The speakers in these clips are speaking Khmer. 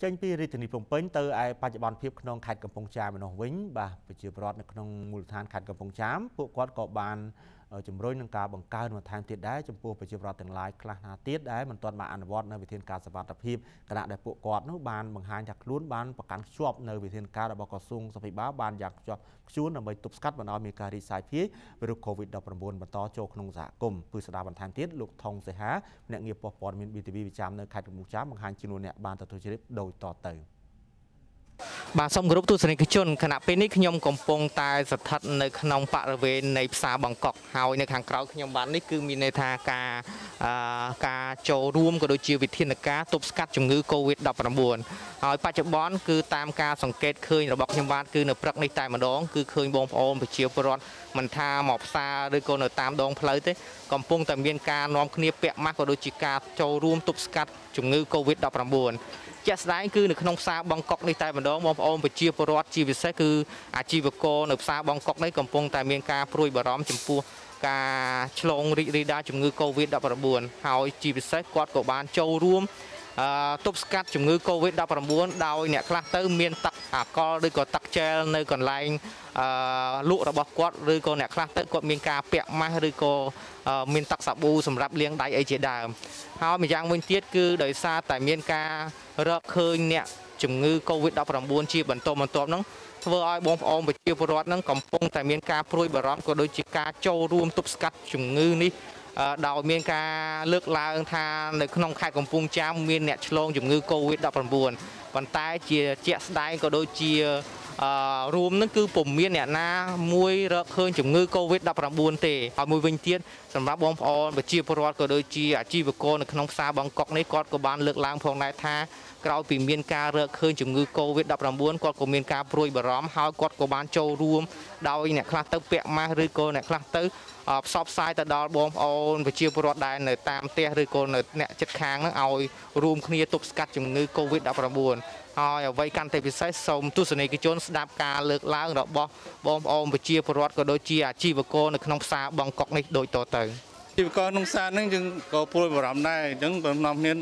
ចេញពីរាជធានីភ្នំពេញទៅឯបច្ចុប្បន្នភាពក្នុងខេត្តកំពង់ចាមឯនោះវិញបាទប្រជាពលរដ្ឋនៅក្នុងមូលដ្ឋានខេត្តកំពង់ចាមពួកគាត់ក៏បានជំរុញនឹងការបង្កើនបន្ថែមទៀតដែរចំពោះប្រជាពលរដ្ឋទាំងឡាយខ្លះណាទៀតដែលមិនទាន់បានអនុវត្តនៅវិធានការសុវត្ថិភាពគណៈដែលពួកគាត់នោះបានបង្ហាញថាខ្លួនបានប្រកាន់ខ្ជាប់នៅវិធានការរបស់ក្រសួងសុខាភិបាលបានយ៉ាងខ្ជាប់ខ្ជួនដើម្បីទប់ស្កាត់មិនឲ្យមានការរីកសាយភាយវីរុស COVID-19 បន្តចូលក្នុងសហគមន៍ពឺស្ដារបន្ថែមទៀតលោកថងសេហាអ្នកងារប៉ុស្តិ៍ព័ត៌មាន BTV វិចាំនៅខេត្តកំពង់ចាមបង្ហាញជំនួសអ្នកបានទទួលជ្រាបដោយតទៅបាទសូមគោរពទស្សនិកជនគណៈពេលនេះខ្ញុំកំពុងតែស្ថិតនៅក្នុងបរិវេណនៃផ្សារបង្កក់ហើយនៅខាងក្រៅខ្ញុំបាទនេះគឺមានន័យថាការចូលរួមក៏ដូចជាវិធានការទប់ស្កាត់ជំងឺ COVID-19 ហើយបច្ចុប្បន្នគឺតាមការសង្កេតឃើញរបស់ខ្ញុំបាទគឺនៅព្រឹកនេះតែម្ដងគឺឃើញបងប្អូនប្រជាពលរដ្ឋមិនថាមកផ្សារឬក៏នៅតាមដងផ្លូវទេកំពុងតែមានការនាំគ្នាពាក់ម៉ាស់ក៏ដូចជាការចូលរួមទប់ស្កាត់ជំងឺ COVID-19ជាក់ស្ដែងគឺនៅក្នុងផ្សារបង្កក់នេះតែម្ដងបងប្អូនប្រជាពលរដ្ឋជាពិសេសគឺអាជីវករនៅផ្សារបង្កក់នេះកំពុងតែមានការព្រួយបារម្ភចំពោះការឆ្លងរីករាលដាលជំងឺ COVID-19 ហើយជាពិសេសគាត់ក៏បានចូលរួមទប់ស្កាត់ជំងឺ COVID-19 ដោយអ្នកខ្លះទៅមានទឹកអាល់កុលឬក៏ទឹកជែលនៅកន្លែងលក់របស់គាត់ឬក៏អ្នកខ្លះទៅគាត់មានការពាក់ម៉ាស់ឬក៏មានទឹកសាប៊ូសម្រាប់លាងដៃអីជាដើមហើយម្យ៉ាងវិញទៀតគឺដោយសារតែមានការរកឃើញអ្នកជំងឺ COVID-19 ជាបន្តបន្ទាប់ហ្នឹងធ្វើឲ្យបងប្អូនប្រជាពលរដ្ឋហ្នឹងកំពុងតែមានការព្រួយបារម្ភក៏ដូចជាការចូលរួមទប់ស្កាត់ជំងឺនេះដោយមានការលើកឡើងថានៅក្នុងខេត្តកំពង់ចាមមានអ្នកឆ្លងជំងឺ COVID-19 ប៉ុន្តែជាជាក់ស្ដែងក៏ដូចជារួមនឹងគឺពុំមានអ្នកណាមួយរកឃើញជំងឺ COVID-19 ទេហើយមួយវិញទៀតសម្រាប់បងប្អូនប្រជាពលរដ្ឋក៏ដូចជាអាជីវករនៅក្នុងផ្សារបង្កក់នេះគាត់ក៏បានលើកឡើងផងដែរថាក្រោយពីមានការរកឃើញជំងឺ COVID-19 គាត់ក៏មានការព្រួយបារម្ភហើយគាត់ក៏បានចូលរួមដោយអ្នកខ្លះទៅពាក់ម៉ាស់ឬក៏អ្នកខ្លះទៅផ្សព្វផ្សាយទៅដល់បងប្អូនប្រជាពលរដ្ឋដែលនៅតាមផ្ទះឬក៏នៅអ្នកជិតខាងហ្នឹងឲ្យរួមគ្នាទប់ស្កាត់ជំងឺ COVID-19 ហើយអ្វីកាន់តែពិសេសសូមទស្សនិកជនស្ដាប់ការលើកឡើងរបស់បងប្អូនប្រជាពលរដ្ឋក៏ដូចជាអាជីវករនៅក្នុងផ្សារបង្កក់នេះដូចតទៅអាជីវករក្នុងផ្សារហ្នឹងយើងក៏ព្រួយបារម្ភដែរអញ្ចឹងបំណងមាន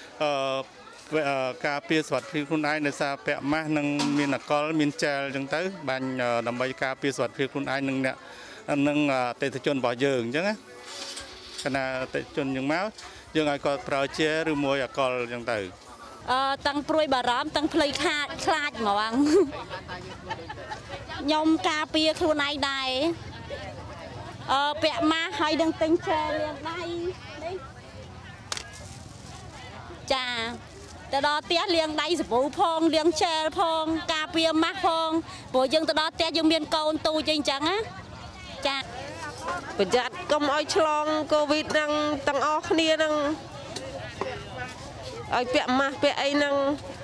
ការពារសុខភាពខ្លួនឯងដោយសារពាក់ម៉ាស់និងមានអាល់កុលមានជែលអញ្ចឹងទៅបាញ់ដើម្បីការពារសុខភាពខ្លួនឯងនិងអ្នកនឹងអតិថិជនរបស់យើងអញ្ចឹងណាគណៈអតិថិជនយើងមកយើងឲ្យគាត់ប្រើជែលឬមួយអាល់កុលអញ្ចឹងទៅតាំងព្រួយបារម្ភតាំងភ្លៃខ្លាចហ្មងខ្ញុំការពារខ្លួនឯងដែរពាក់ម៉ាស់ហើយនឹងទិញជែលលាងដៃនេះចាទៅដល់ផ្ទះលាងដៃសាប៊ូផងលាងជែលផងការពារម៉ាស់ផងព្រោះយើងទៅដល់ផ្ទះយើងមានកូនទូចអញ្ចឹងណាចាប្រយ័ត្នកុំឲ្យឆ្លងកូវីដហ្នឹងទាំងអស់គ្នាហ្នឹងឲ្យពាក់ម៉ាស់ពាក់អីហ្នឹង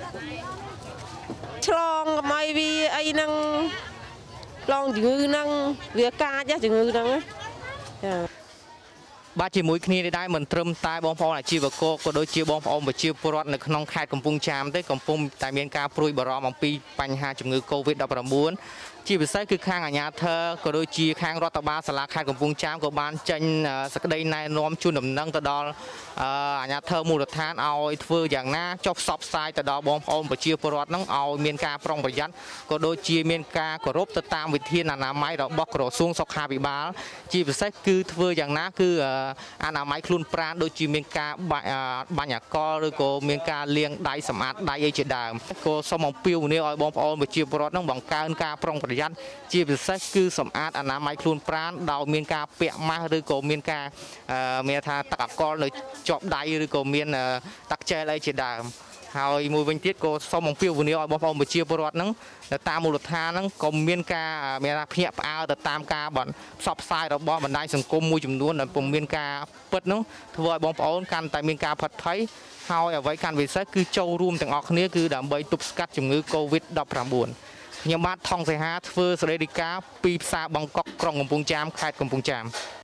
ឆ្លងកុំឲ្យវាអីហ្នឹងឆ្លងជំងឺហ្នឹងវាកាចជំងឺហ្នឹងចាបាទជាមួយគ្នានេះដែរមិនត្រឹមតែបងប្អូនអាជីវករក៏ដូចជាបងប្អូនប្រជាពលរដ្ឋនៅក្នុងខេត្តកំពង់ចាមទេកំពុងតែមានការព្រួយបារម្ភអំពីបញ្ហាជំងឺ COVID-19 ជាពិសេសគឺខាងអាជ្ញាធរក៏ដូចជាខាងរដ្ឋបាលសាលាខេត្តកំពង់ចាមក៏បានចេញសេចក្តីណែនាំជូនដំណឹងទៅដល់អាជ្ញាធរមូលដ្ឋានឲ្យធ្វើយ៉ាងណាចុះផ្សព្វផ្សាយទៅដល់បងប្អូនប្រជាពលរដ្ឋហ្នឹងឲ្យមានការប្រុងប្រយ័ត្នក៏ដូចជាមានការគោរពទៅតាមវិធានអនាម័យរបស់ក្រសួងសុខាភិបាលជាពិសេសគឺធ្វើយ៉ាងណាគឺអនាម័យខ្លួនប្រាណដូចជាមានការបាញ់អាល់កុលឬក៏មានការលាងដៃសម្អាតដៃអីជាដើមក៏សូមអំពាវនាវឲ្យបងប្អូនប្រជាពលរដ្ឋហ្នឹងបង្កើនការប្រុងប្រយ័ត្នជាពិសេសគឺសម្អាតអនាម័យខ្លួនប្រាណដោយមានការពាក់ម៉ាស់ឬក៏មានការមានថាទឹកអាល់កុលនៅជាប់ដៃឬក៏មានទឹកជែលអីជាដើមហើយមួយវិញទៀតក៏សូមអំពាវនាវឲ្យបងប្អូនប្រជាពលរដ្ឋហ្នឹងនៅតាមមូលដ្ឋានហ្នឹងក៏មានការមានថាភ្ញាក់ផ្អើលទៅតាមការផ្សព្វផ្សាយរបស់បណ្ដាញសង្គមមួយចំនួនដែលពុំមានការពិតហ្នឹងធ្វើឲ្យបងប្អូនកាន់តែមានការផិតភ័យហើយអ្វីកាន់ពិសេសគឺចូលរួមទាំងអស់គ្នាគឺដើម្បីទប់ស្កាត់ជំងឺ COVID-19 ខ្ញុំបាទថងសីហាធ្វើសេរីរាយការណ៍ពីផ្សារបង្កក់ក្រុងកំពង់ចាមខេត្តកំពង់ចាម